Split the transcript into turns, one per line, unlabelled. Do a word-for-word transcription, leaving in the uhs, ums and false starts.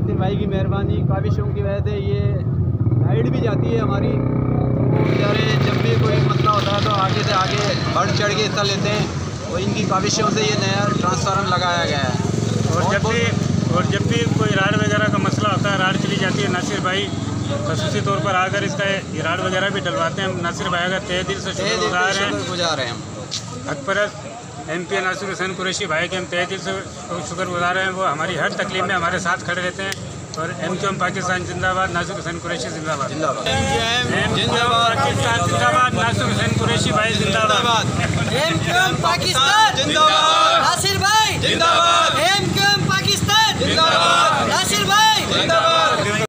नासिर भाई की मेहरबानी काविशों की वजह से ये लाइट भी जाती है हमारी। तो बेचारे जब भी कोई मसला होता है तो आगे से आगे बढ़ चढ़ के हिस्सा लेते हैं और इनकी काविशों से ये नया ट्रांसफार्मर लगाया गया है।
और जब भी और जब भी कोई राड वगैरह का मसला होता है, राड चली जाती है, नासिर भाई खसूसी तौर पर आकर इसका राड वगैरह भी डलवाते हैं। नासिर भाई अगर तहे दिल से शुक्रगुजार हैं
गुजार हैं हम
हकपरस्त एम पी नासिर हुसैन कुरैशी भाई के हम तहे दिल से शुक्रगुजार हैं। वो हमारी हर तकलीफ में हमारे साथ खड़े रहते हैं। और एम क्यू एम पाकिस्तान जिंदाबाद, नासिर हुसैन कुरैशी जिंदाबाद।
जिंदाबाद
पाकिस्तान जिंदाबाद, नासिर हुसैन कुरैशी भाई जिंदाबाद।
एम क्यू एम पाकिस्तान जिंदाबाद, नासिर भाई जिंदाबाद, एम क्यू एम पाकिस्तान जिंदाबाद।